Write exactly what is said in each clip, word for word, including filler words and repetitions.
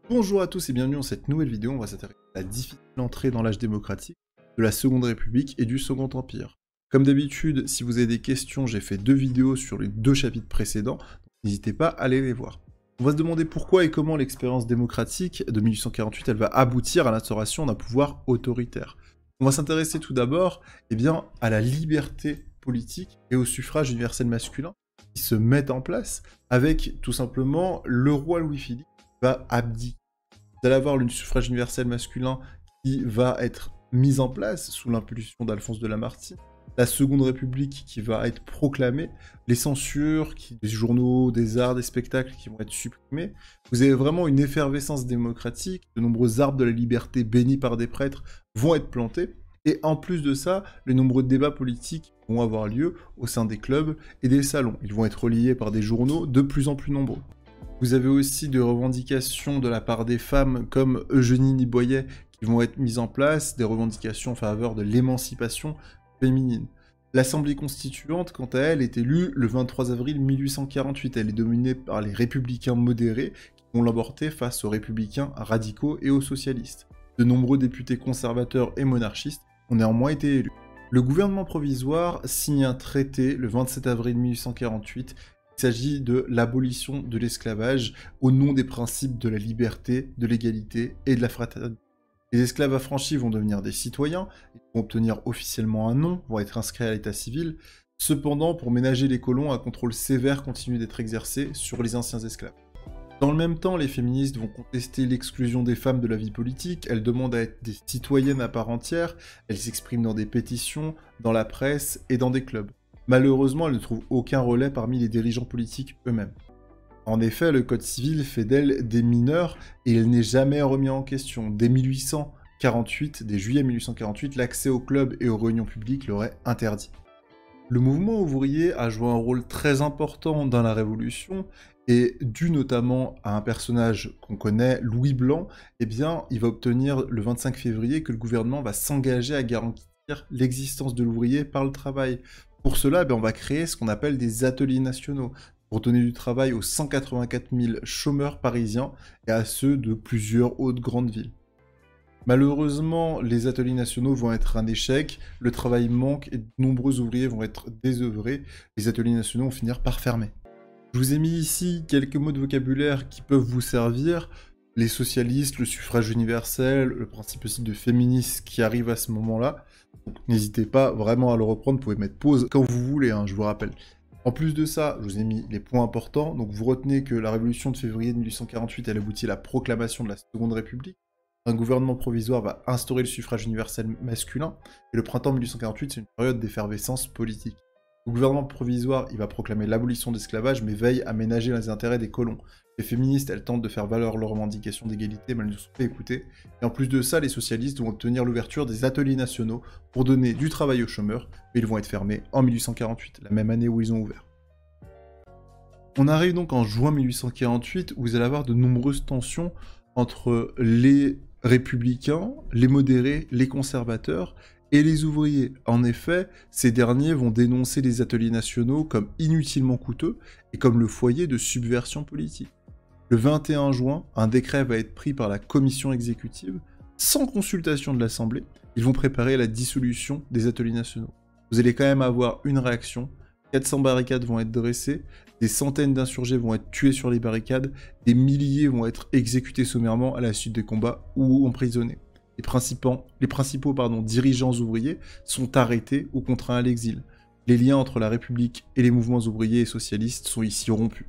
Bonjour à tous et bienvenue dans cette nouvelle vidéo. On va s'intéresser à la difficile entrée dans l'âge démocratique de la Seconde République et du Second Empire. Comme d'habitude, si vous avez des questions, j'ai fait deux vidéos sur les deux chapitres précédents, donc n'hésitez pas à aller les voir. On va se demander pourquoi et comment l'expérience démocratique de mille huit cent quarante-huit elle va aboutir à l'instauration d'un pouvoir autoritaire. On va s'intéresser tout d'abord eh bien, à la liberté politique et au suffrage universel masculin qui se mettent en place avec tout simplement le roi Louis-Philippe va abdiquer. Vous allez avoir le suffrage universel masculin qui va être mis en place sous l'impulsion d'Alphonse de Lamartine, la Seconde République qui va être proclamée, les censures qui, des journaux, des arts, des spectacles qui vont être supprimés. Vous avez vraiment une effervescence démocratique, de nombreux arbres de la liberté bénis par des prêtres vont être plantés, et en plus de ça, les nombreux débats politiques vont avoir lieu au sein des clubs et des salons. Ils vont être reliés par des journaux de plus en plus nombreux. Vous avez aussi des revendications de la part des femmes comme Eugénie Niboyet qui vont être mises en place, des revendications en faveur de l'émancipation féminine. L'Assemblée constituante, quant à elle, est élue le vingt-trois avril mille huit cent quarante-huit. Elle est dominée par les républicains modérés qui vont l'emporter face aux républicains radicaux et aux socialistes. De nombreux députés conservateurs et monarchistes ont néanmoins été élus. Le gouvernement provisoire signe un traité le vingt-sept avril mille huit cent quarante-huit. Il s'agit de l'abolition de l'esclavage au nom des principes de la liberté, de l'égalité et de la fraternité. Les esclaves affranchis vont devenir des citoyens, ils vont obtenir officiellement un nom, vont être inscrits à l'état civil. Cependant, pour ménager les colons, un contrôle sévère continue d'être exercé sur les anciens esclaves. Dans le même temps, les féministes vont contester l'exclusion des femmes de la vie politique, elles demandent à être des citoyennes à part entière, elles s'expriment dans des pétitions, dans la presse et dans des clubs. Malheureusement, elle ne trouve aucun relais parmi les dirigeants politiques eux-mêmes. En effet, le Code civil fait d'elles des mineurs et il n'est jamais remis en question. Dès mille huit cent quarante-huit, dès juillet mille huit cent quarante-huit, l'accès aux clubs et aux réunions publiques leur est interdit. Le mouvement ouvrier a joué un rôle très important dans la Révolution et dû notamment à un personnage qu'on connaît, Louis Blanc, eh bien, il va obtenir le vingt-cinq février que le gouvernement va s'engager à garantir l'existence de l'ouvrier par le travail. Pour cela, eh on va créer ce qu'on appelle des ateliers nationaux, pour donner du travail aux cent quatre-vingt-quatre mille chômeurs parisiens et à ceux de plusieurs autres grandes villes. Malheureusement, les ateliers nationaux vont être un échec, le travail manque et de nombreux ouvriers vont être désœuvrés, les ateliers nationaux vont finir par fermer. Je vous ai mis ici quelques mots de vocabulaire qui peuvent vous servir, les socialistes, le suffrage universel, le principe aussi de féminisme qui arrive à ce moment-là. Donc n'hésitez pas vraiment à le reprendre, vous pouvez mettre pause quand vous voulez, hein, je vous rappelle. En plus de ça, je vous ai mis les points importants, donc vous retenez que la révolution de février de mille huit cent quarante-huit, elle aboutit à la proclamation de la Seconde République. Un gouvernement provisoire va instaurer le suffrage universel masculin, et le printemps mille huit cent quarante-huit, c'est une période d'effervescence politique. Le gouvernement provisoire, il va proclamer l'abolition de l'esclavage, mais veille à ménager les intérêts des colons. Les féministes, elles tentent de faire valoir leurs revendications d'égalité, mais elles ne sont pas écoutées. Et en plus de ça, les socialistes vont obtenir l'ouverture des ateliers nationaux pour donner du travail aux chômeurs, mais ils vont être fermés en mille huit cent quarante-huit, la même année où ils ont ouvert. On arrive donc en juin mille huit cent quarante-huit, où vous allez avoir de nombreuses tensions entre les républicains, les modérés, les conservateurs, et les ouvriers. En effet, ces derniers vont dénoncer les ateliers nationaux comme inutilement coûteux et comme le foyer de subversion politique. Le vingt et un juin, un décret va être pris par la commission exécutive, sans consultation de l'Assemblée. Ils vont préparer la dissolution des ateliers nationaux. Vous allez quand même avoir une réaction, quatre cents barricades vont être dressées, des centaines d'insurgés vont être tués sur les barricades, des milliers vont être exécutés sommairement à la suite des combats ou emprisonnés. Les principaux, les principaux pardon, dirigeants ouvriers sont arrêtés ou contraints à l'exil. Les liens entre la République et les mouvements ouvriers et socialistes sont ici rompus.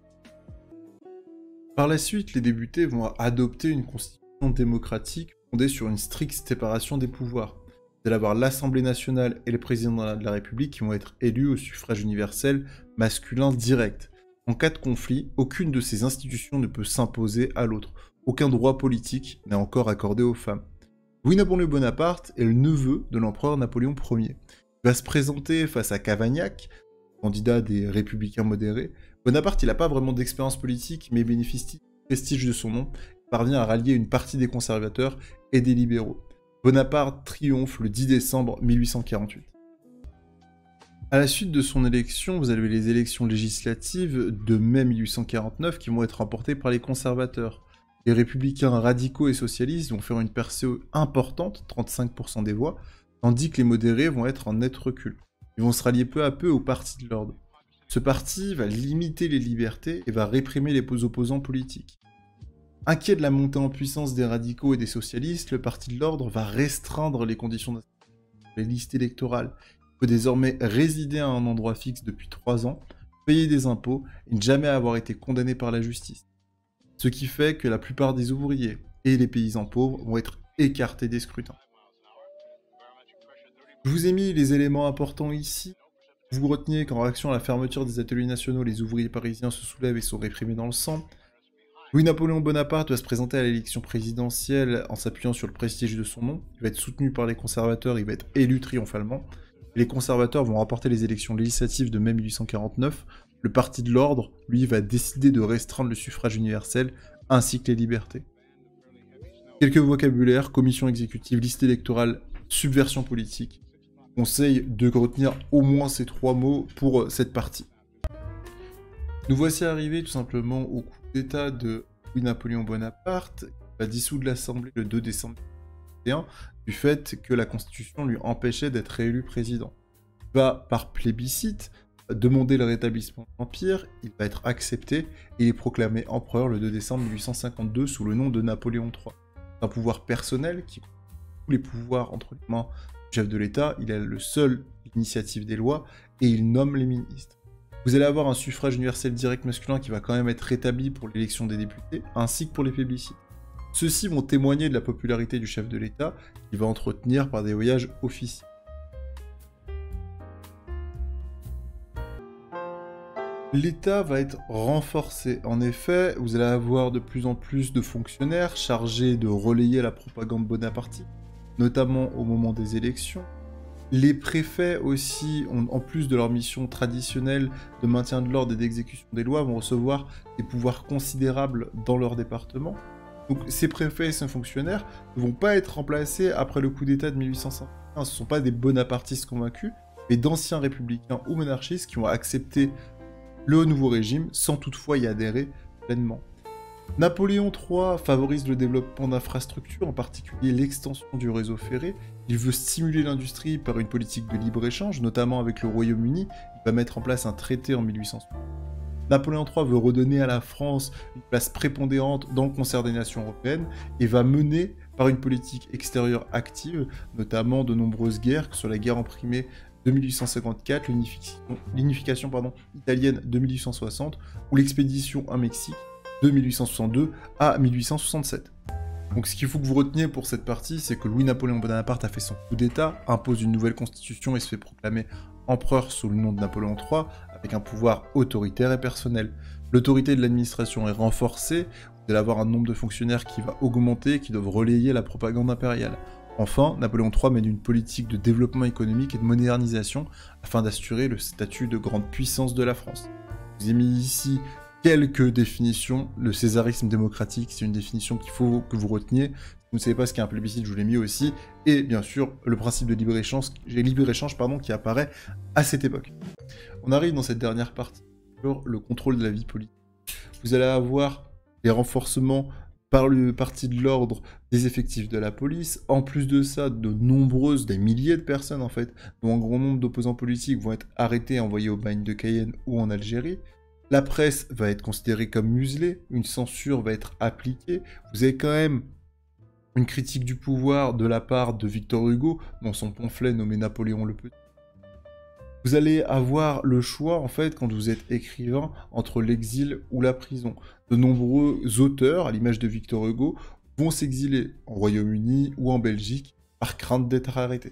Par la suite, les députés vont adopter une constitution démocratique fondée sur une stricte séparation des pouvoirs. Vous allez avoir l'Assemblée nationale et le président de la République qui vont être élus au suffrage universel masculin direct. En cas de conflit, aucune de ces institutions ne peut s'imposer à l'autre. Aucun droit politique n'est encore accordé aux femmes. Louis-Napoléon Bonaparte est le neveu de l'empereur Napoléon Ier. Il va se présenter face à Cavaignac, candidat des républicains modérés. Bonaparte, il n'a pas vraiment d'expérience politique, mais bénéficie du prestige de son nom. Il parvient à rallier une partie des conservateurs et des libéraux. Bonaparte triomphe le dix décembre mille huit cent quarante-huit. À la suite de son élection, vous avez les élections législatives de mai mille huit cent quarante-neuf qui vont être remportées par les conservateurs. Les républicains radicaux et socialistes vont faire une percée importante, trente-cinq pour cent des voix, tandis que les modérés vont être en net recul. Ils vont se rallier peu à peu au Parti de l'Ordre. Ce parti va limiter les libertés et va réprimer les opposants politiques. Inquiet de la montée en puissance des radicaux et des socialistes, le Parti de l'Ordre va restreindre les conditions d'inscription sur les listes électorales. Il peut désormais résider à un endroit fixe depuis trois ans, payer des impôts et ne jamais avoir été condamné par la justice. Ce qui fait que la plupart des ouvriers et les paysans pauvres vont être écartés des scrutins. Je vous ai mis les éléments importants ici. Vous reteniez qu'en réaction à la fermeture des ateliers nationaux, les ouvriers parisiens se soulèvent et sont réprimés dans le sang. Louis-Napoléon Bonaparte va se présenter à l'élection présidentielle en s'appuyant sur le prestige de son nom. Il va être soutenu par les conservateurs, il va être élu triomphalement. Les conservateurs vont remporter les élections législatives de mai mille huit cent quarante-neuf. Le Parti de l'Ordre, lui, va décider de restreindre le suffrage universel ainsi que les libertés. Quelques vocabulaires, commission exécutive, liste électorale, subversion politique. Conseil de retenir au moins ces trois mots pour cette partie. Nous voici arrivés tout simplement au coup d'état de Louis-Napoléon Bonaparte, qui va dissoudre l'Assemblée le deux décembre mille huit cent trente et un, du fait que la Constitution lui empêchait d'être réélu président. Il va, par plébiscite, demander le rétablissement de l'Empire, il va être accepté et il est proclamé empereur le deux décembre mille huit cent cinquante-deux sous le nom de Napoléon trois. C'est un pouvoir personnel qui compte tous les pouvoirs entre les mains du chef de l'État, il a le seul initiative des lois et il nomme les ministres. Vous allez avoir un suffrage universel direct masculin qui va quand même être rétabli pour l'élection des députés, ainsi que pour les plébiscites. Ceux-ci vont témoigner de la popularité du chef de l'État, qu'il va entretenir par des voyages officiels. L'État va être renforcé. En effet, vous allez avoir de plus en plus de fonctionnaires chargés de relayer la propagande bonapartiste, notamment au moment des élections. Les préfets aussi, en plus de leur mission traditionnelle de maintien de l'ordre et d'exécution des lois, vont recevoir des pouvoirs considérables dans leur département. Donc ces préfets et ces fonctionnaires ne vont pas être remplacés après le coup d'état de mille huit cent cinquante et un. Ce ne sont pas des bonapartistes convaincus, mais d'anciens républicains ou monarchistes qui ont accepté le nouveau régime sans toutefois y adhérer pleinement. Napoléon trois favorise le développement d'infrastructures, en particulier l'extension du réseau ferré. Il veut stimuler l'industrie par une politique de libre-échange, notamment avec le Royaume-Uni. Il va mettre en place un traité en mille huit cent soixante. Napoléon trois veut redonner à la France une place prépondérante dans le concert des nations européennes et va mener par une politique extérieure active, notamment de nombreuses guerres, que ce soit la guerre en Crimée de mille huit cent cinquante-quatre, l'unification italienne de mille huit cent soixante ou l'expédition en Mexique de mille huit cent soixante-deux à mille huit cent soixante-sept. Donc ce qu'il faut que vous reteniez pour cette partie, c'est que Louis-Napoléon Bonaparte a fait son coup d'état, impose une nouvelle constitution et se fait proclamer empereur sous le nom de Napoléon trois, avec un pouvoir autoritaire et personnel. L'autorité de l'administration est renforcée, vous allez avoir un nombre de fonctionnaires qui va augmenter, qui doivent relayer la propagande impériale. Enfin, Napoléon trois mène une politique de développement économique et de modernisation afin d'assurer le statut de grande puissance de la France. Je vous ai mis ici quelques définitions. Le césarisme démocratique, c'est une définition qu'il faut que vous reteniez. Si vous ne savez pas ce qu'est un plébiscite, je vous l'ai mis aussi. Et bien sûr, le principe de libre-échange libre-échange, pardon, qui apparaît à cette époque. On arrive dans cette dernière partie sur le contrôle de la vie politique. Vous allez avoir les renforcements par le Parti de l'Ordre des effectifs de la police. En plus de ça, de nombreuses, des milliers de personnes en fait, dont un grand nombre d'opposants politiques vont être arrêtés et envoyés au bagne de Cayenne ou en Algérie. La presse va être considérée comme muselée, une censure va être appliquée. Vous avez quand même une critique du pouvoir de la part de Victor Hugo dans son pamphlet nommé Napoléon le Petit. Vous allez avoir le choix, en fait, quand vous êtes écrivain, entre l'exil ou la prison. De nombreux auteurs, à l'image de Victor Hugo, vont s'exiler au Royaume-Uni ou en Belgique par crainte d'être arrêtés.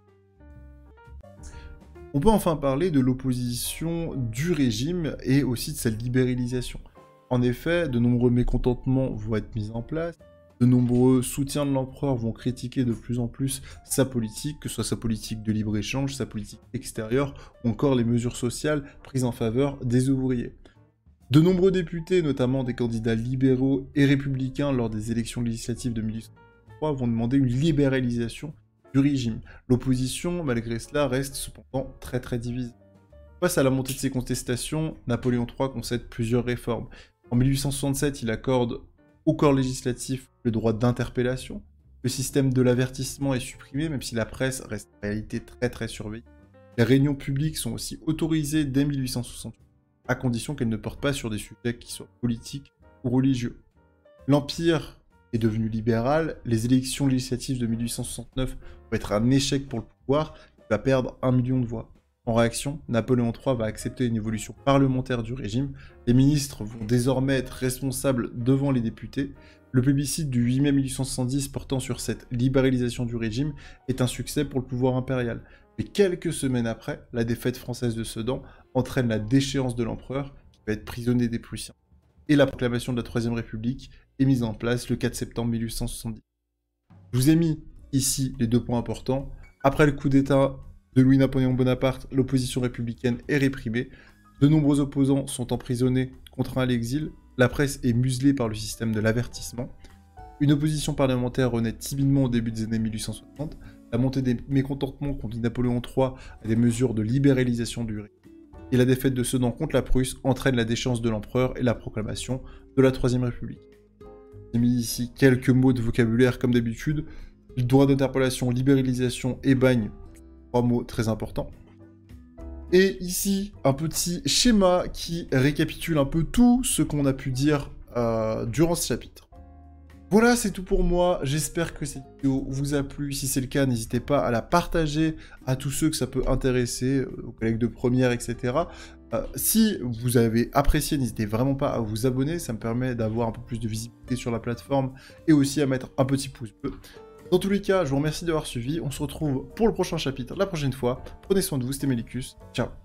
On peut enfin parler de l'opposition du régime et aussi de sa libéralisation. En effet, de nombreux mécontentements vont être mis en place, de nombreux soutiens de l'empereur vont critiquer de plus en plus sa politique, que ce soit sa politique de libre-échange, sa politique extérieure, ou encore les mesures sociales prises en faveur des ouvriers. De nombreux députés, notamment des candidats libéraux et républicains lors des élections législatives de mille huit cent soixante-trois, vont demander une libéralisation du régime. L'opposition, malgré cela, reste cependant très très divisée. Face à la montée de ces contestations, Napoléon trois concède plusieurs réformes. En mille huit cent soixante-sept, il accorde au corps législatif le droit d'interpellation. Le système de l'avertissement est supprimé, même si la presse reste en réalité très très surveillée. Les réunions publiques sont aussi autorisées dès mille huit cent soixante-huit, à condition qu'elles ne portent pas sur des sujets qui soient politiques ou religieux. L'Empire est devenu libéral, les élections législatives de mille huit cent soixante-neuf vont être un échec pour le pouvoir, qui va perdre un million de voix. En réaction, Napoléon trois va accepter une évolution parlementaire du régime, les ministres vont désormais être responsables devant les députés. Le plébiscite du huit mai mille huit cent soixante-dix portant sur cette libéralisation du régime est un succès pour le pouvoir impérial. Mais quelques semaines après, la défaite française de Sedan entraîne la déchéance de l'empereur, qui va être prisonnier des Prussiens. Et la proclamation de la Troisième République est mise en place le quatre septembre mille huit cent soixante-dix. Je vous ai mis ici les deux points importants. Après le coup d'État de Louis-Napoléon Bonaparte, l'opposition républicaine est réprimée. De nombreux opposants sont emprisonnés, contraints à l'exil. La presse est muselée par le système de l'avertissement. Une opposition parlementaire renaît timidement au début des années mille huit cent soixante. La montée des mécontentements contre Napoléon trois à des mesures de libéralisation du régime. Et la défaite de Sedan contre la Prusse entraîne la déchéance de l'empereur et la proclamation de la Troisième République. J'ai mis ici quelques mots de vocabulaire comme d'habitude. Droit d'interpellation, libéralisation et bagne. Trois mots très importants. Et ici, un petit schéma qui récapitule un peu tout ce qu'on a pu dire euh, durant ce chapitre. Voilà, c'est tout pour moi. J'espère que cette vidéo vous a plu. Si c'est le cas, n'hésitez pas à la partager à tous ceux que ça peut intéresser, euh, aux collègues de première, et cetera. Euh, si vous avez apprécié, n'hésitez vraiment pas à vous abonner. Ça me permet d'avoir un peu plus de visibilité sur la plateforme et aussi à mettre un petit pouce bleu. Dans tous les cas, je vous remercie d'avoir suivi. On se retrouve pour le prochain chapitre la prochaine fois. Prenez soin de vous, c'était Melicus. Ciao.